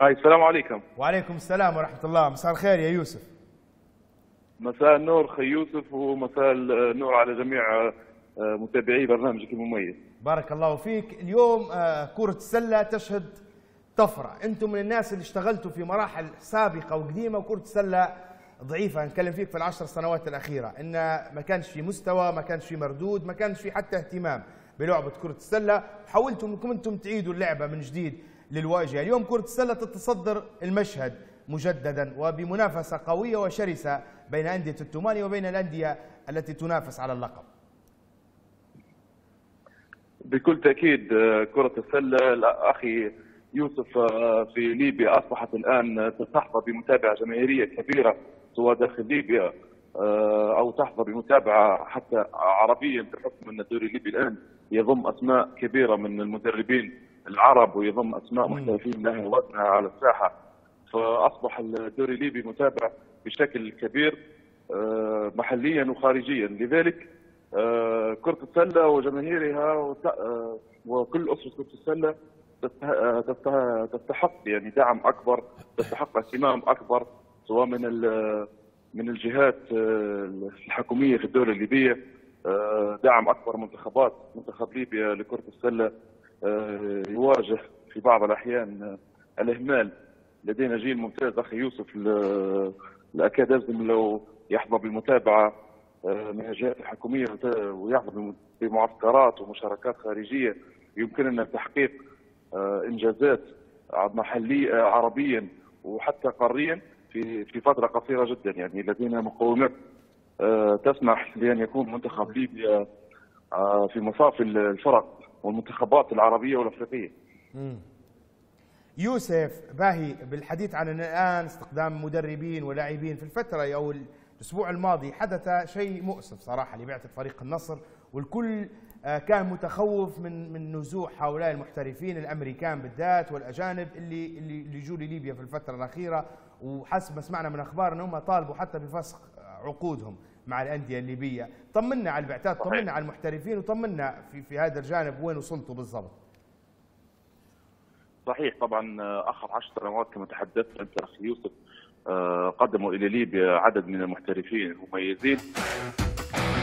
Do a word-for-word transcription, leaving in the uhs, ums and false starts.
هاي السلام عليكم. وعليكم السلام ورحمة الله. مساء الخير يا يوسف. مساء النور خي يوسف، ومساء النور على جميع متابعي برنامجك المميز. بارك الله فيك. اليوم كرة السلة تشهد طفرة، انتم من الناس اللي اشتغلتوا في مراحل سابقة وقديمة وكرة السلة ضعيفة. نتكلم فيك في العشر سنوات الأخيرة إن ما كانش في مستوى، ما كانش في مردود، ما كانش في حتى اهتمام بلعبة كرة السلة. حاولتم انكم انتم تعيدوا اللعبة من جديد للواجهة. اليوم كرة السلة تتصدر المشهد مجددا وبمنافسة قوية وشرسة بين أندية التوماني وبين الأندية التي تنافس على اللقب. بكل تأكيد كرة السلة أخي يوسف في ليبيا أصبحت الآن تحظى بمتابعة جماهيرية كبيرة، سواء داخل ليبيا أو تحظى بمتابعة حتى عربيا، بحكم أن الدوري الليبي الآن يضم أسماء كبيرة من المدربين العرب ويضم أسماء محترفين لها وزنها على الساحة. فأصبح الدوري الليبي متابع بشكل كبير محليا وخارجيا. لذلك كرة السلة وجماهيرها وكل أسرة كرة السلة تستحق يعني دعم أكبر، تستحق اهتمام أكبر، سواء من من الجهات الحكومية في الدولة الليبية، دعم أكبر. منتخبات منتخب ليبيا لكرة السلة يواجه في بعض الأحيان الإهمال. لدينا جيل ممتاز أخي يوسف، الأكاد أجزم لو يحظى بالمتابعة من الجهات الحكومية ويحظى بمعسكرات ومشاركات خارجية يمكننا تحقيق إنجازات محلية عربيا وحتى قاريا في في فترة قصيرة جدا. يعني لدينا مقومات تسمح بأن يكون منتخب ليبيا في مصاف الفرق والمنتخبات العربية والأفريقية. مم. يوسف باهي، بالحديث عن الآن استخدام مدربين ولاعبين، في الفترة أو الأسبوع الماضي حدث شيء مؤسف صراحة لبعثة فريق النصر، والكل كان متخوف من من نزوح هؤلاء المحترفين الأمريكان بالذات والأجانب اللي اللي اللي جو لليبيا في الفترة الأخيرة، وحسب ما سمعنا من أخبار أنهم طالبوا حتى بفسخ عقودهم مع الأندية الليبية. طمنا على البعثات، طمنا على المحترفين، وطمنا في في هذا الجانب وين وصلتوا بالضبط. صحيح، طبعا اخر عشر سنوات كما تحدثت انت اخي يوسف قدموا الى ليبيا عدد من المحترفين المميزين.